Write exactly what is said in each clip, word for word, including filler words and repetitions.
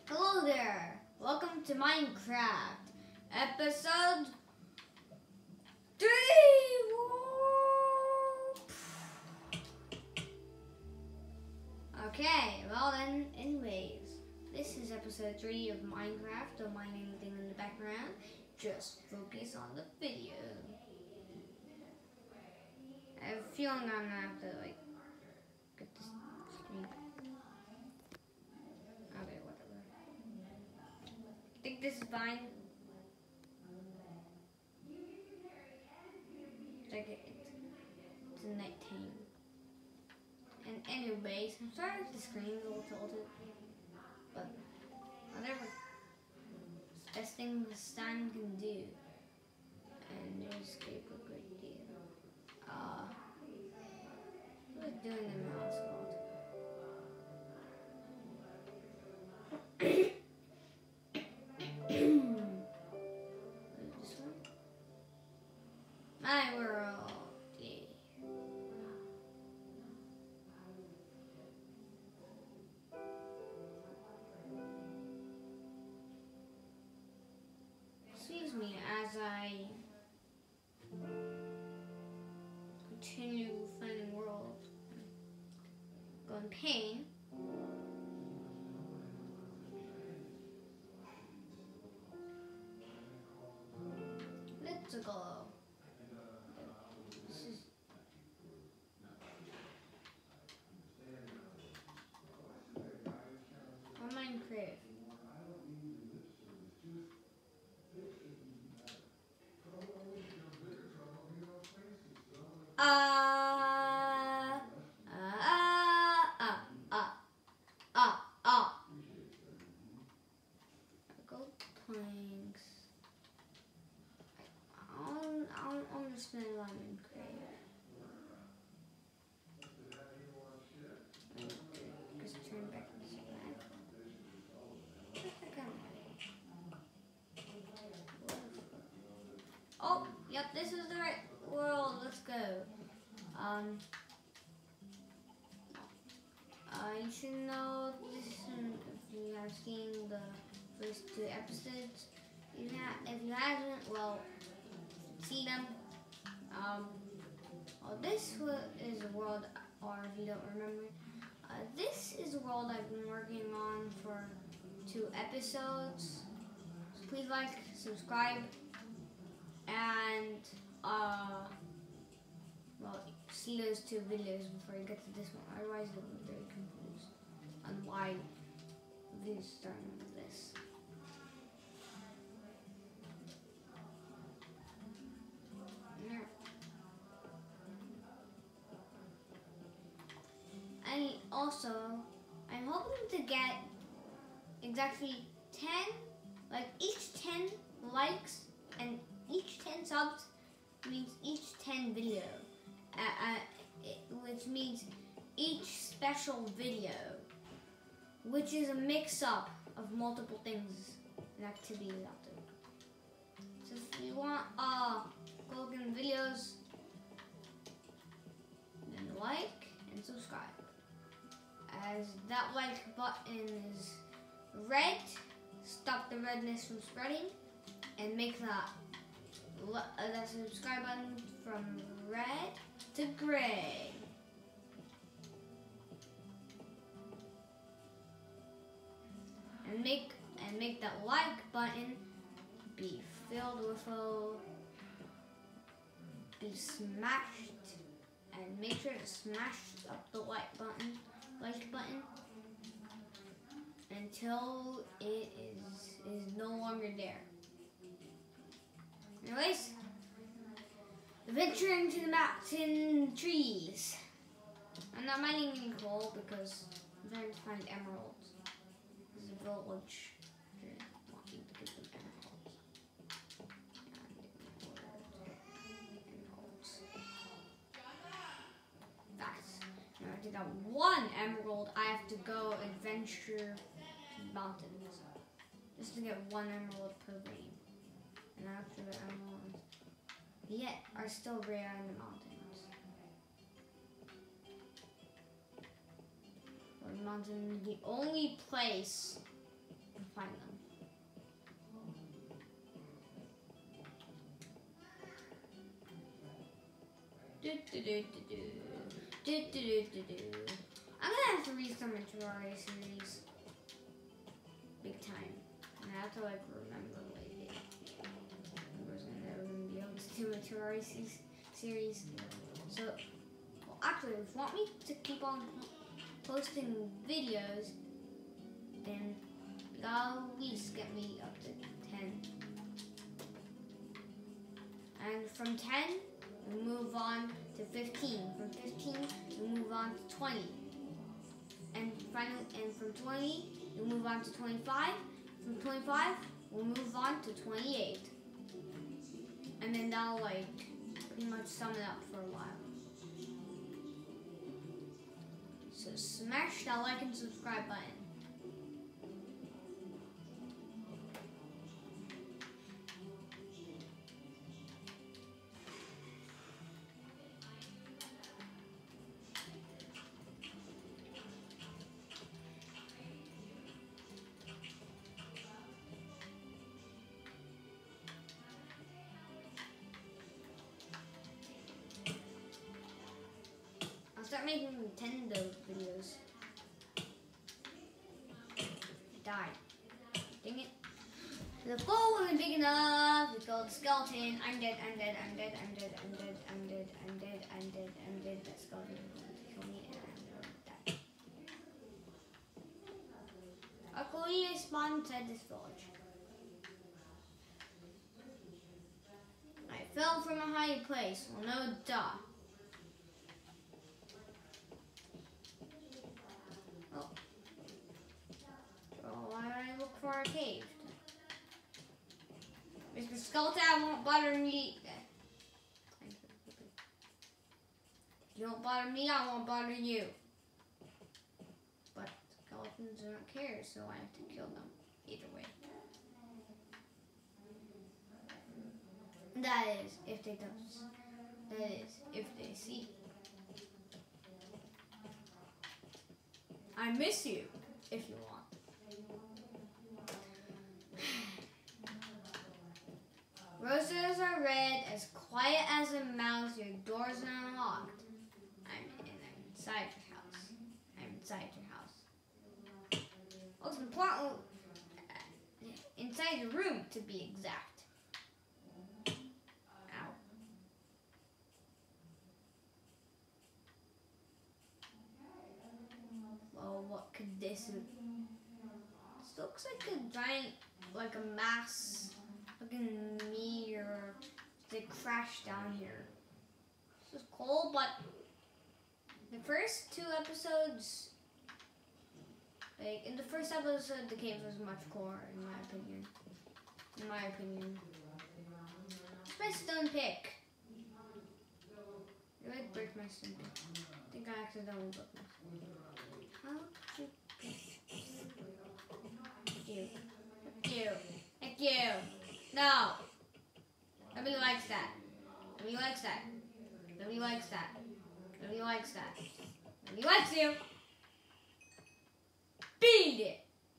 Hello there! Welcome to Minecraft, episode three! Okay, well then, anyways, this is episode three of Minecraft. Don't mind anything in the background, just focus on the video. I have a feeling I'm gonna have to, like, get this screen. Okay, whatever. I think this is fine. It's like it, it's, it's a nighttime. And anyways, I'm sorry if the screen's a little tilted, but whatever. It's the best thing the stand can do. And there's escape a great deal. Uh, what was I doing in the last world? This one? My world. Yeah. Excuse me as I continue finding world. Go in pain. Let's go. This is on Minecraft. Uh, uh, uh, uh, uh, uh. Gold planks. I don't, I don't understand why I'm in Minecraft. Just turn back to the map. Oh, yep, this is the right world. Let's go. Um, uh, you should know this if you have seen the first two episodes. If you, ha if you haven't, well, see them. Um, well, this is a world, or if you don't remember, uh, this is a world I've been working on for two episodes. So please like, subscribe, and uh, well, see those two videos before you get to this one. Otherwise, you'll be very confused on why this is starting with this. And also, I'm hoping to get exactly ten, like each ten likes and each ten subs means each ten video, uh, uh, it, which means each special video, which is a mix-up of multiple things and activities out there. So if you want uh, Golden videos, then like and subscribe. As that like button is red, stop the redness from spreading, and make that, uh, that subscribe button from red to gray. And make and make that like button be filled with a be smashed, and make sure to smash up the like button. like button until it is is no longer there. Anyways, venturing to the mountain trees. I'm not mining any coal because I'm trying to find emeralds. There's a village here. I want you to give them emeralds. To get one emerald, I have to go adventure mountains just to get one emerald per vein. And after the emeralds, yet are still rare in the mountains. Well, the mountain is the only place find them. Do, do, do, do, do. Do, do, do, do, do. I'm gonna have to read some Terraria series. Big time. And I have to like remember like it. I wasn't never gonna be able to do a Terraria series. So, well, actually, if you want me to keep on posting videos, then you gotta at least get me up to ten. And from ten, we move on to fifteen. From fifteen, we move on to twenty. And finally, and from twenty, we move on to twenty-five. From twenty-five, we'll move on to twenty-eight. And then that'll like pretty much sum it up for a while. So smash that like and subscribe button. Start making Nintendo videos. Die. Dang it. The bowl wasn't big enough. We killed the skeleton. I'm dead, I'm dead, I'm dead, I'm dead, I'm dead, I'm dead, I'm dead, I'm dead, I'm dead. That skeleton is going to kill me and I'm going to die. Luckily, I spawned inside this village. I fell from a high place. Well, no duh. For a cave. Mister Skeleton, I won't bother me. If you don't bother me, I won't bother you. But skeletons don't care, so I have to kill them either way. That is, if they don't. That is, if they see. I miss you, if you want. Roses are red, as quiet as a mouse, your door's unlocked. I'm, in, I'm inside your house. I'm inside your house. Most important, uh, inside your room to be exact. Ow. Well, what could this be? This looks like a giant, like a mass. Fucking meteor that crashed down here. This is cool, but the first two episodes, like in the first episode, the cave was much cooler, in my opinion. In my opinion. It's my stone pick. Did I break my stone pick? I think I accidentally broke my stone pick. How could you pick? Thank you. Thank you. Thank you. No. Nobody likes that. Nobody likes that. Nobody likes that. Nobody likes that. Nobody likes you. Beat it.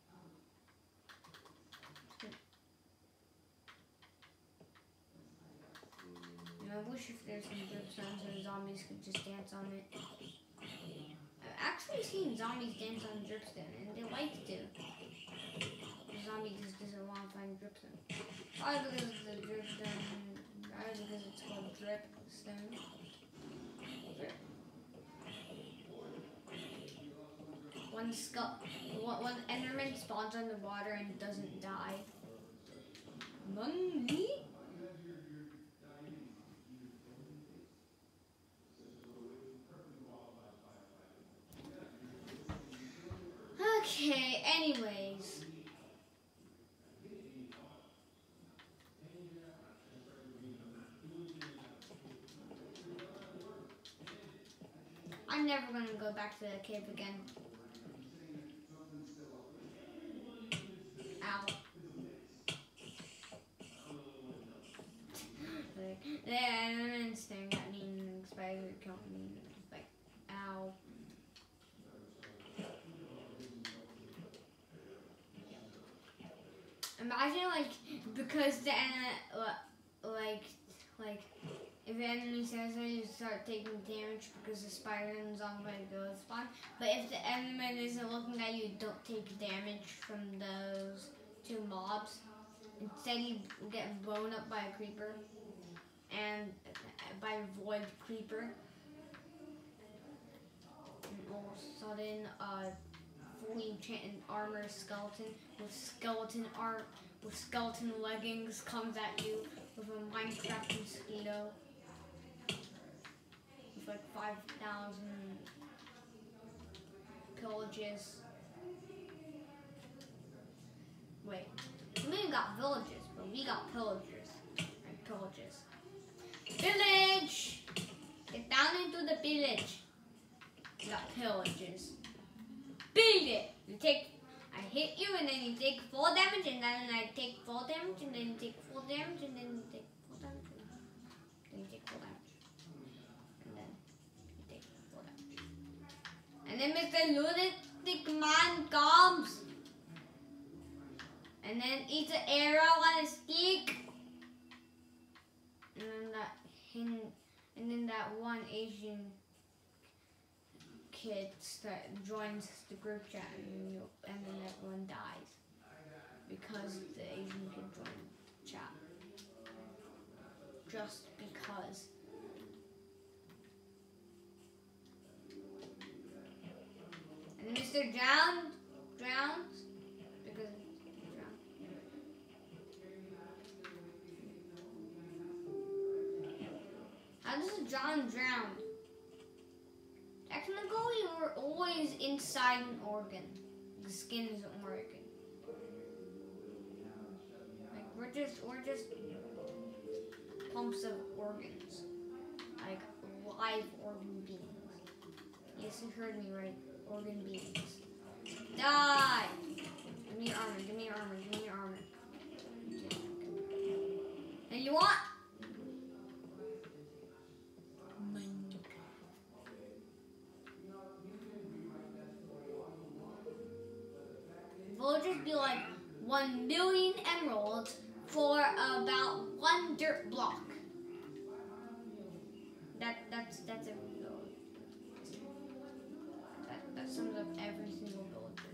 You know, I wish if there's some dripstones so zombies could just dance on it. I've actually seen zombies dance on dripstone, and they like to. The zombie just doesn't want to find dripstone. Probably because of the dripstone. Probably because it's called dripstone. Drip. One skull, one Enderman spawns on the water and doesn't die. Money. Okay. Anyways. I'm never going to go back to the cave again. Ow. Like, yeah, and then staring at me and spider killed me. Like, ow. Imagine like because the en- like like if the enemy says that, you start taking damage because the spider and zombie go spawn. But if the enemy isn't looking at you, you don't take damage from those two mobs. Instead, you get blown up by a creeper and by a void creeper. And all of a sudden, a fully enchanted armor skeleton with skeleton art with skeleton leggings comes at you with a Minecraft mosquito with like five thousand pillages. Wait, we got villages, but we got pillagers and pillages. Village! Get down into the village. We got pillages. Beat it! You take, I hit you and then you take full damage and then I take full damage and then you take full damage and then you take full damage and then you take full damage. And then you take full damage. And then Mister Lunatic Man comes and then eats an arrow on a stick. And then that hin and then that one Asian kid start, joins the group chat and, you, and then everyone dies because the Asian kid joined the chat. Just because. And Mister Drowned drowns because he drowned. How does John drown? Technically, we're always inside an organ. The skin isn't working. Like we're just we're just pumps of organs, like live organ beings. Yes, you heard me right. Organ beings. Die! Give me your armor. Give me your armor. Give me your armor. And you want? Will just be like one million emeralds for about one dirt block. That that's that's every village. That that sums up every single villager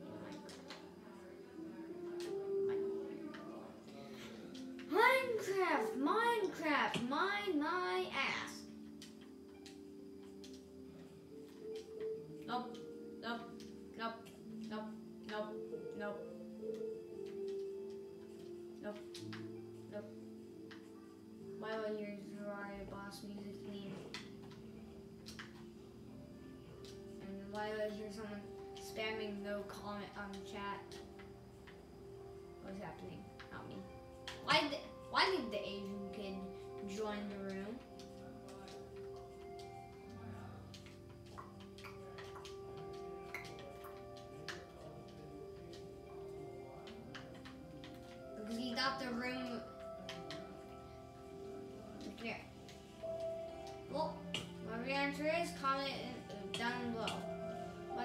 in Minecraft. Minecraft, Minecraft, mine my ass. Nope, nope, nope, nope, nope. Nope. Nope. Nope. Why will your Ferrari boss music theme? And why will I hear someone spamming no comment on the chat? What's happening? Not me. Why did why did the Asian kid join the room? He got the room. Here. Well, whatever your answer is, comment it down below. But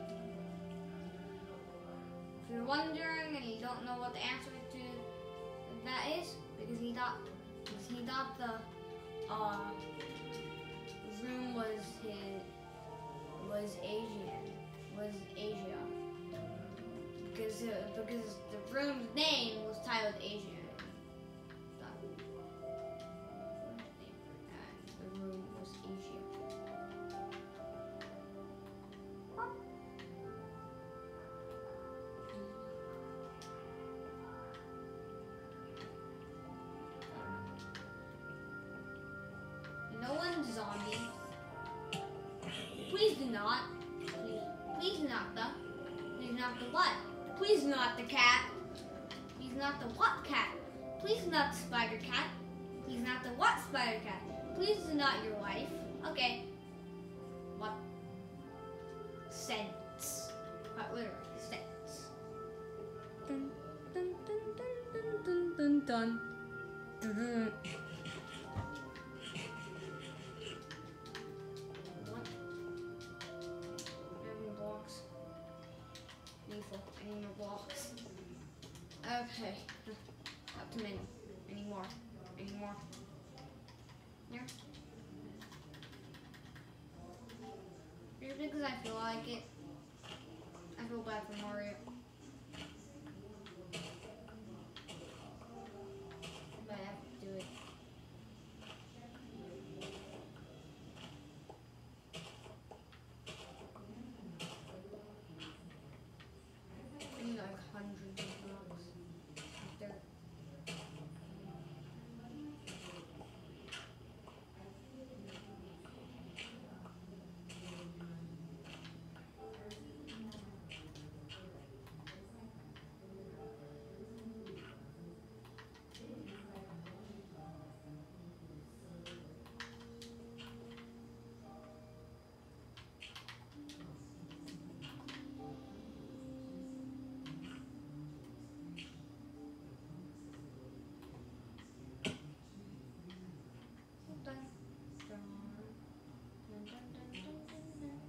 if you're wondering and you don't know what the answer to that is, because he thought, because he thought the uh, room was his was Asian, was Asia. Because, uh, because the room's name was titled Asia. And the room was Asia. No one's zombie. Please do not. Please, please not the. Please not the what? Please not the cat. Please not the what cat? Please not the spider cat. Please not the what spider cat? Please not your wife. Okay. What? Sense. What literally sense. Dun dun dun dun dun dun dun dun dun. What? How many blocks? Lethal. I need more blocks. Okay. Not too many. Any more? Any more? Here? Just because I feel like it. I feel bad for Mario. But I have to do it. I need like hundreds of blocks. There. Dun, dun, dun, dun, dun, dun, dun, dun.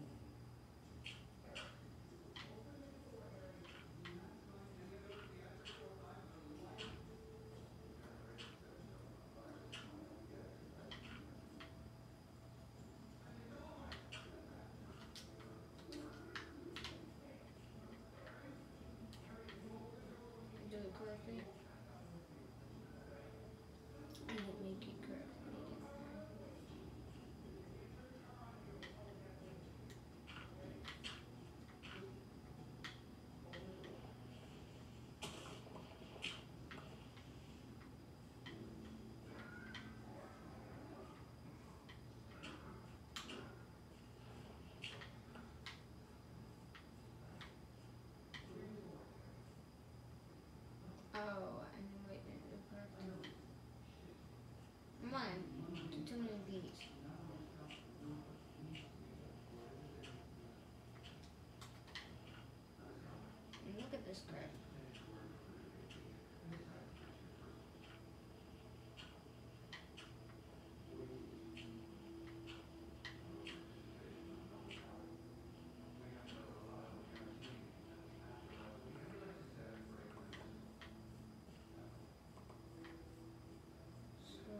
Do it correctly. I didn't make it correctly again. Oh, I know I didn't do it correctly. Come on, do too many of these. And look at this crap. So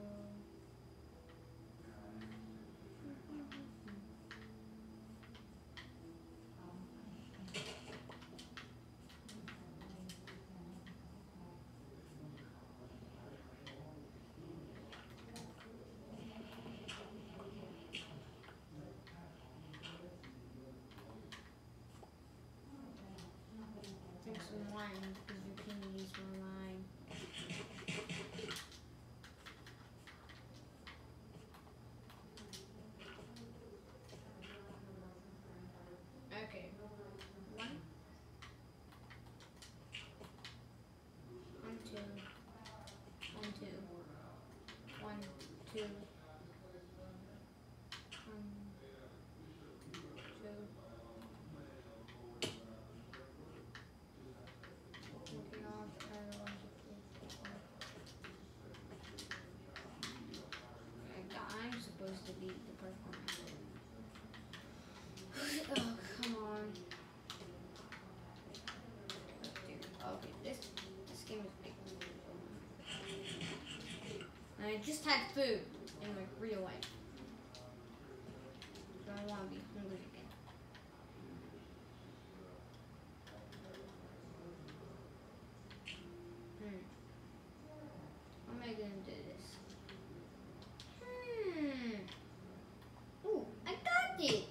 drink some wine because your peonies were mine. Okay. One. One, two. One, two. One, two. One, two. Looking off at one, two, four. I'm supposed to be the purple. Oh, come on. Okay, this this game is big. And I just had food in like real life. So I want to be hungry again. Hmm. How am I gonna do this? Hmm. Ooh, I got it!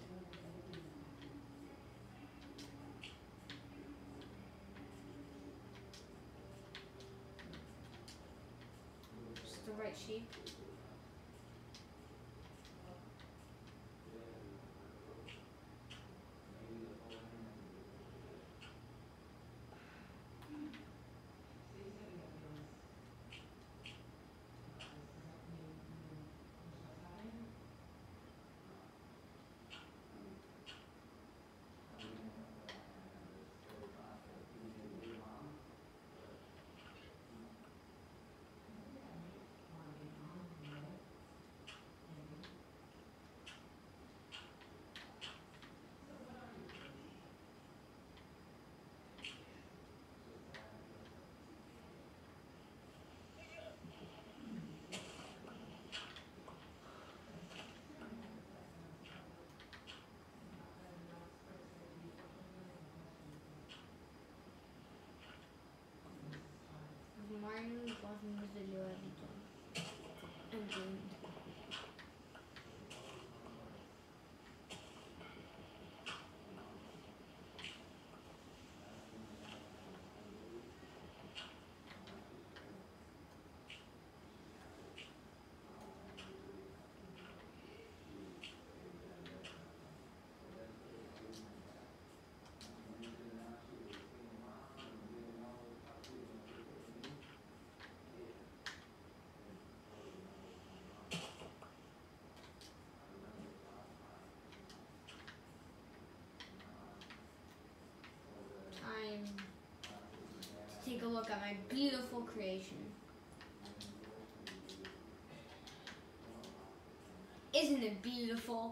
Just the right shape. take a look at my beautiful creation. Isn't it beautiful?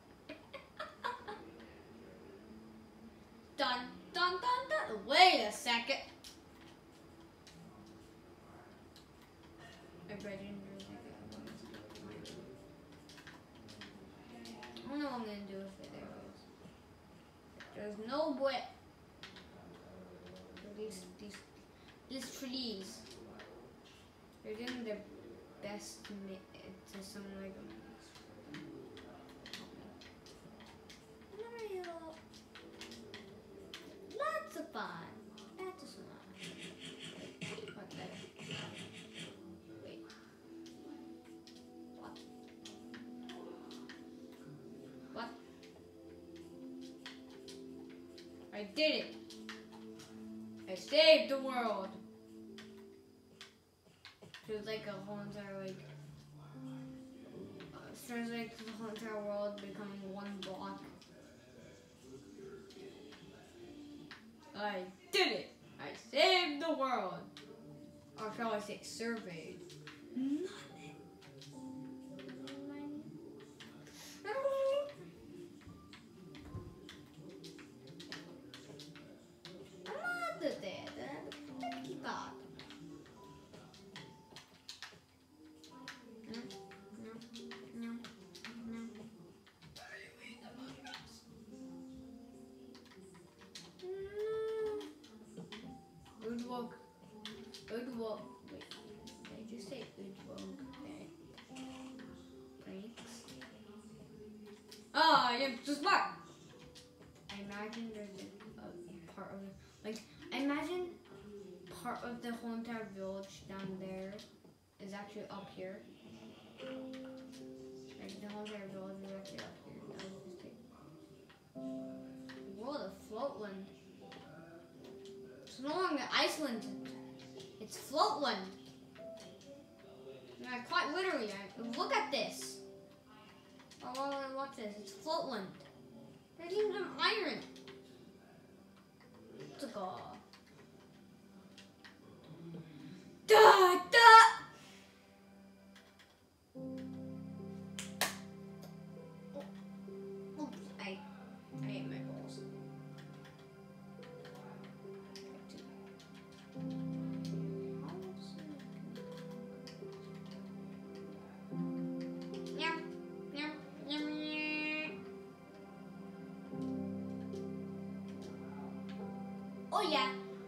Dun, dun, dun, dun. Wait a second. I bet you I don't know what I'm gonna do with it. There is. There's no way. These these these trees. They're doing their best to make it to some like lots of fun. That's just not. What the? Wait. What? What? I did it. I saved the world. There's like a whole entire like. Uh, there's like the whole entire world becoming one block. I did it! I saved the world! Or shall I say surveyed? Nothing. I'm not dead. Keep up. No, no, no, no. Good work. Good work. Wait, did I just say good work? Okay. Thanks. Ah, I am too smart. I imagine there's a, a part of it. Like, I imagine part of the whole entire village down there is actually up here. Like, the whole entire village is actually up here. That was just it. World of Floatland. It's no longer Iceland. It's Floatland. Yeah, quite literally. I, look at this. Oh, well, watch this. It's Floatland. There's even some iron. It's like a... Da, da. Oh, oops, I, I ate my balls. Oh yeah.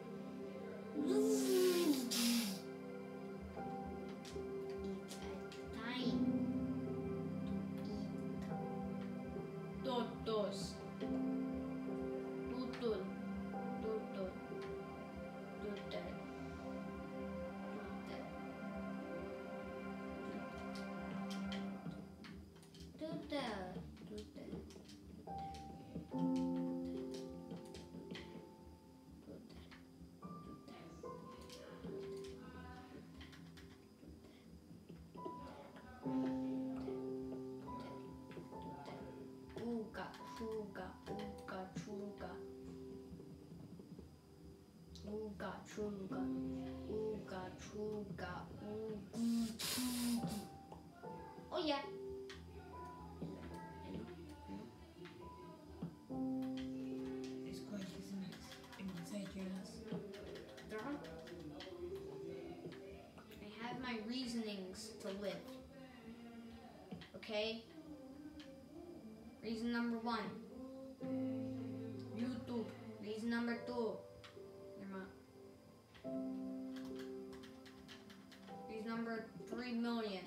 Todos. Tutun. Tutun. Tutun. Uga, chuga, uga, chuga. Uga, chuga, uga, chuga, uga, chuga. Oh yeah. It's quite isn't it? Inside your house. I have my reasonings to live. Okay? Reason number one. YouTube. Reason number two. Reason number three million.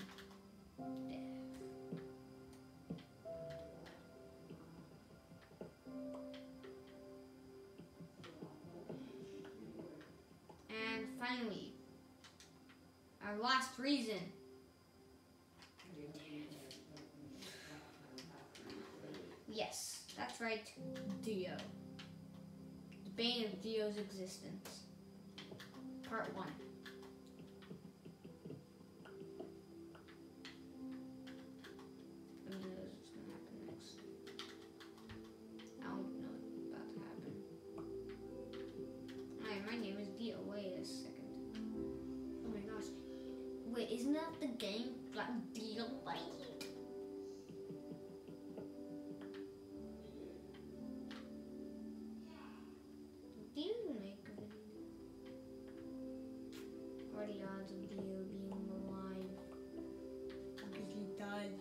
And finally, our last reason. Yes, that's right, Dio. The bane of Dio's existence. Part one. I don't know what's gonna happen next. I don't know what's about to happen. Hi, my name is Dio. Wait a second. Wait, isn't that the game? Like, deal bite? Do you make a video? What are the odds of Dio being alive? Because he died.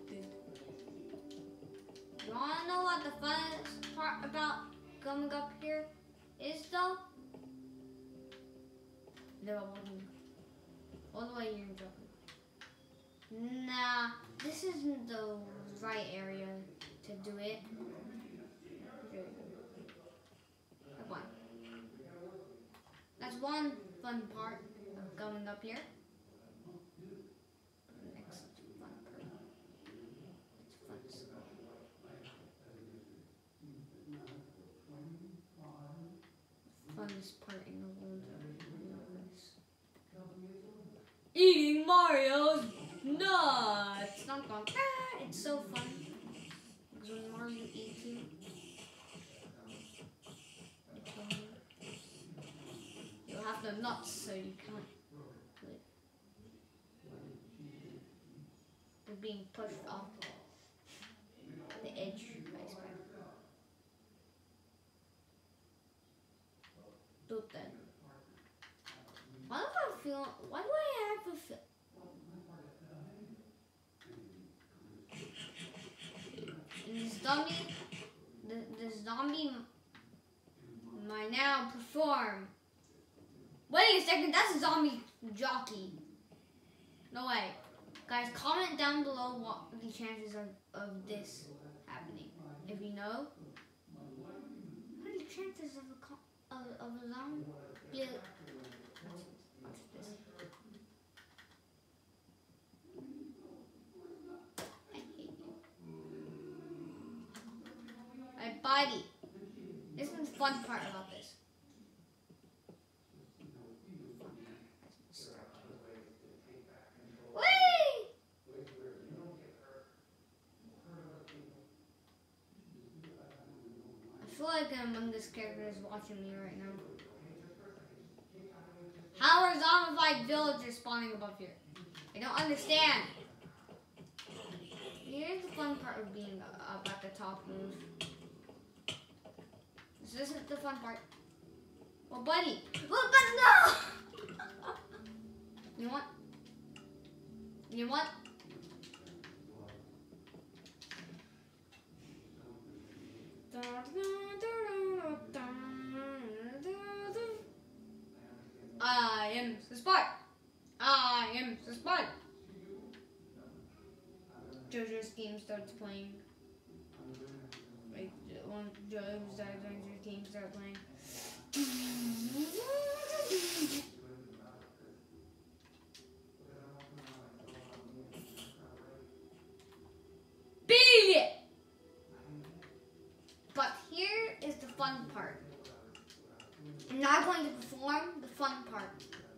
You wanna know what the funnest part about coming up here is though? They're all walking all the way here in Japan. Nah, this isn't the right area to do it. That's one. That's one fun part of going up here. Next fun part. It's fun. Funnest part in the whole universe. Eating Mario's nuts! Not gone. Ah, it's so fun. Because when Mario eats you, you'll have the nuts so you can't live. You're being pushed off the edge by Spider. Look then. Why do I feel? Why do I have a feel? The zombie, the, the zombie might now perform. Wait a second, that's a zombie jockey. No way. Guys, comment down below what the chances are of this happening. If you know, what are the chances of a co of, of a zombie? Yeah. Watch this. I hate you. My body. This is the fun part about this. I feel like an Among Us character is watching me right now. How are zombified villagers spawning above here? I don't understand. Here's the fun part of being up at the top move. This isn't the fun part. Well, buddy. Well, but no! You know what? You know what? I am the spot. I am the spot. JoJo's theme starts playing. Like when JoJo's Adventure theme starts playing. Beat it! But here is the fun part. I'm not going to perform the fun part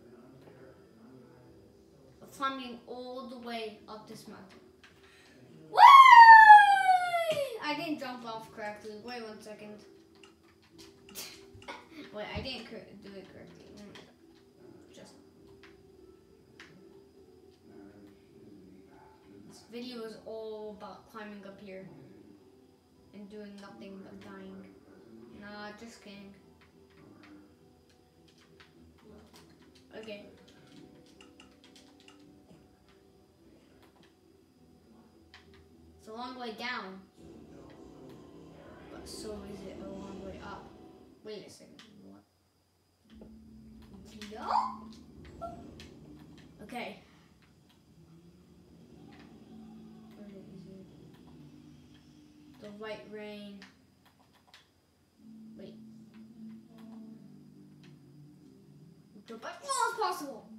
of climbing all the way up this mountain. Whee! I didn't jump off correctly. Wait one second. Wait, I didn't do it correctly. Just this video is all about climbing up here and doing nothing but dying. Nah, just kidding. Okay. It's a long way down, but so is it a long way up. Wait a second. What? No? Okay. Where is it? The white rain. Wait. Jump as far as possible.